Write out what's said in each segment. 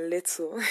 little.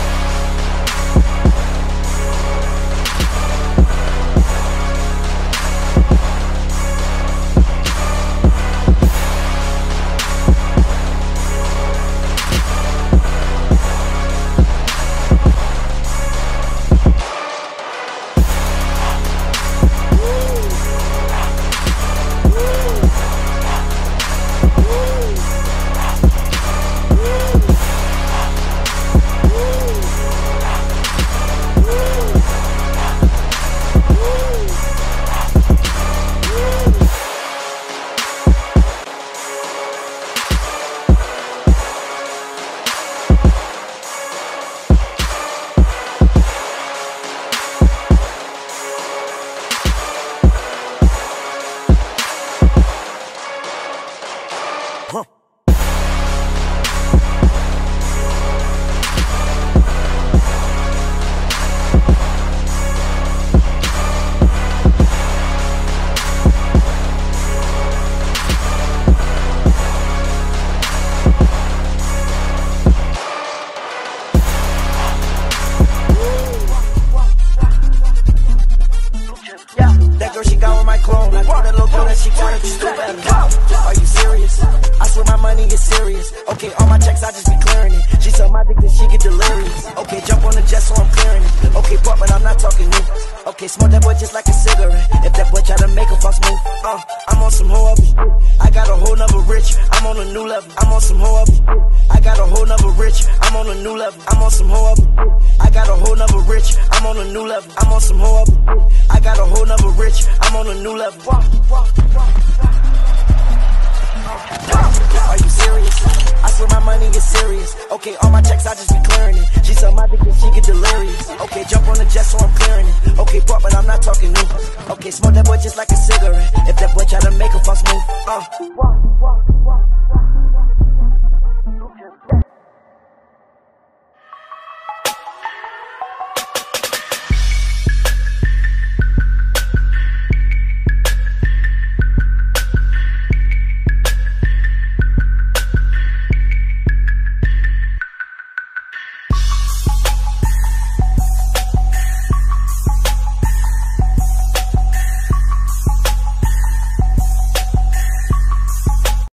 That girl, she got with my clone. I told that little girl that she got it, you still better. Are you serious? I swear my money is serious. Okay, all my checks, I just be clearing it. She suck my dick, then she get delirious. Okay, jump on the jet, so I'm clearing it. Okay, pop, but I'm not talking new. Okay, smoke that boy just like a cigarette. If that boy try to make a fuss move, I'm on some hoe up shit. I got a whole nother rich, I'm on a new level. I'm on some hoe up shit. I got a whole nother rich, I'm on a new level. I'm on some hoe up shit. I got a whole nother rich, I'm on a new level. I'm on some hoe up shit. I got a whole nother rich, I'm on a new level. Are you serious? I swear my money is serious. Okay, all my checks, I just be clearing it. She suck my dick and she get delirious. Okay, jump on the jet, so I'm clearing it. Okay, pop, but I'm not talking new. Okay, smoke that boy just like a cigarette. If that boy try to make a fuss move,